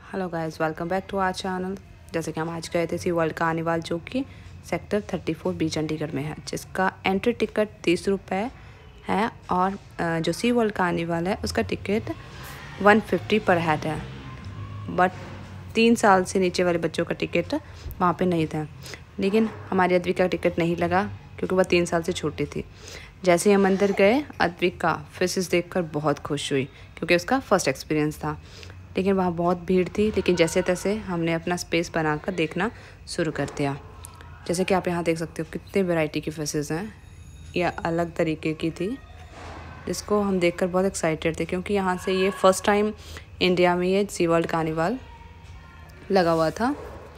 Hello guys, welcome back to our channel. जैसे कि हम आज गए थे सी वर्ल्ड कार्निवाल, जो कि सेक्टर 34 बी चंडीगढ़ में है, जिसका एंट्री टिकट 30 रुपये है और जो सी वर्ल्ड कार्निवाल है उसका टिकट 150 पर हेड है। बट 3 साल से नीचे वाले बच्चों का टिकट वहाँ पे नहीं था, लेकिन हमारी अद्विका का टिकट नहीं लगा क्योंकि वह 3 साल से छोटी थी। जैसे ही हम अंदर गए, अद्विका फिशेस देखकर बहुत खुश हुई क्योंकि उसका फर्स्ट एक्सपीरियंस था। लेकिन वहाँ बहुत भीड़ थी, लेकिन जैसे तैसे हमने अपना स्पेस बनाकर देखना शुरू कर दिया। जैसे कि आप यहाँ देख सकते हो कितने वैरायटी की फिशेस हैं। यह अलग तरीके की थी, जिसको हम देखकर बहुत एक्साइटेड थे क्योंकि यहाँ से ये फर्स्ट टाइम इंडिया में ये सी वर्ल्ड कार्निवाल लगा हुआ था।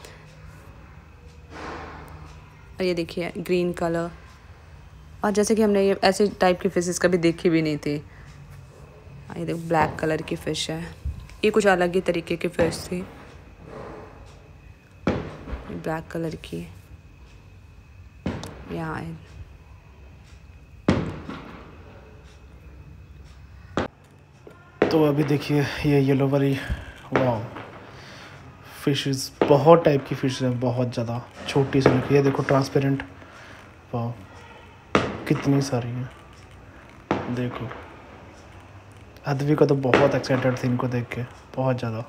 और ये देखिए ग्रीन कलर, और जैसे कि हमने ये ऐसे टाइप की फिशेस कभी देखी भी नहीं थी। ये देखो ब्लैक कलर की फ़िश है, ये कुछ अलग ही तरीके की फ़िश थी, ब्लैक कलर की। यहाँ तो अभी देखिए ये येलो वाली वाह फिशेस, बहुत टाइप की फिश है, बहुत ज़्यादा छोटी से लेकर ये देखो ट्रांसपेरेंट, वाह कितनी सारी हैं। देखो अद्विका तो बहुत एक्साइटेड थी इनको देख के, बहुत ज़्यादा।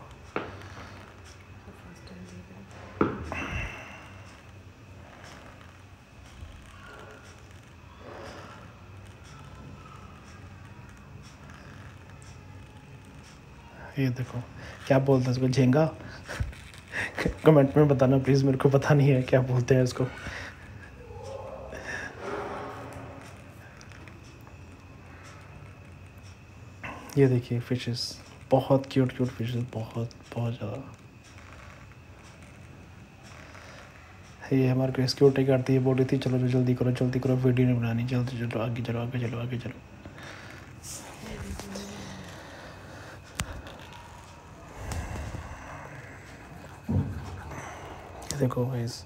ये देखो क्या बोलते हैं इसको, झींगा। कमेंट में बताना प्लीज़, मेरे को पता नहीं है क्या बोलते हैं इसको। ये देखिए फिशेस, बहुत क्यूट क्यूट फिशेस, बहुत बहुत ज़्यादा। ये हमारे को सिक्योरिटी करती है, बोल रही थी चलो जल्दी करो वीडियो नहीं बनानी, जल्दी चलो आगे चलो आगे चलो आगे चलो। देखो गाइस,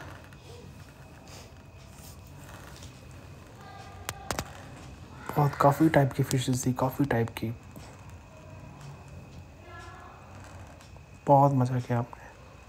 बहुत काफ़ी टाइप की फिशेस थी, काफ़ी टाइप की। बहुत मज़ा किया आपने।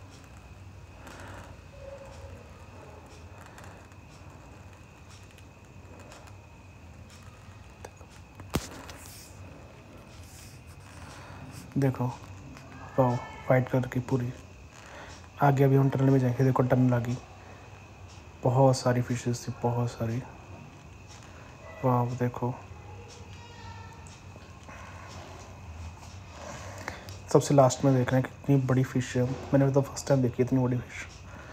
देखो वाह, वाइट कलर की पूरी। आगे अभी हम टनल में जाएंगे, देखो टनल लगी, बहुत सारी फिशेस थी, बहुत सारी। वाह देखो, सबसे लास्ट में देख रहे हैं कितनी बड़ी फिश है। मैंने तो फर्स्ट टाइम देखी इतनी बड़ी फिश।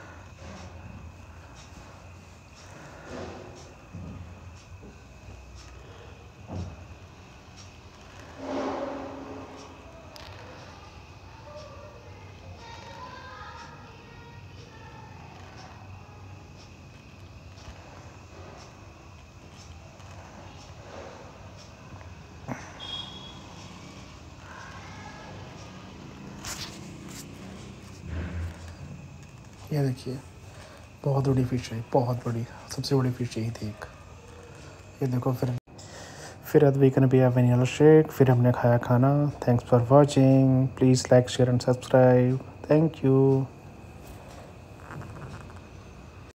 ये देखिए बहुत बड़ी फिश है, बहुत बड़ी, सबसे बड़ी फिश यही थी एक। ये देखो फिर अद्विका ने पिया वनीला शेक, फिर हमने खाया खाना। Thanks for watching, please like share and subscribe, thank you.